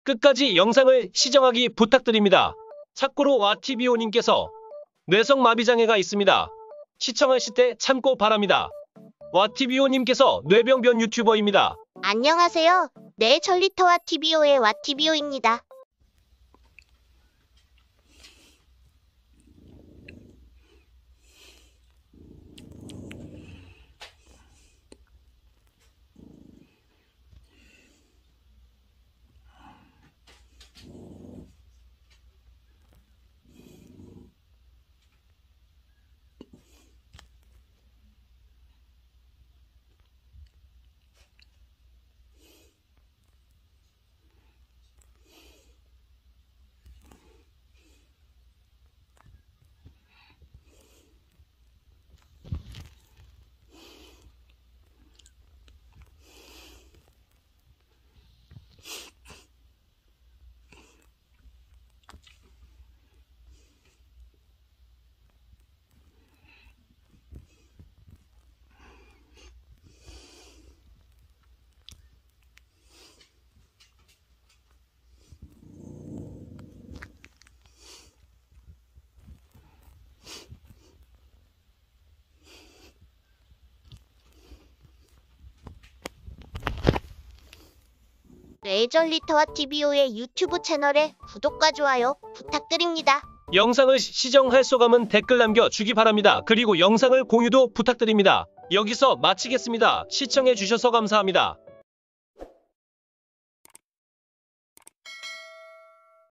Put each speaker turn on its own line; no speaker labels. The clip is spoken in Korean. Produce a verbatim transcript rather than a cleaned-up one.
끝까지 영상을 시청하기 부탁드립니다. 참고로 와티비오님께서 뇌성마비장애가 있습니다. 시청하실 때 참고 바랍니다. 와티비오님께서 뇌병변 유튜버입니다.
안녕하세요. 네, 전리터와 티비오의 와티비오입니다. 네, 전리터와 티비오의 유튜브 채널에 구독과 좋아요 부탁드립니다.
영상을 시청할 소감은 댓글 남겨주기 바랍니다. 그리고 영상을 공유도 부탁드립니다. 여기서 마치겠습니다. 시청해주셔서 감사합니다.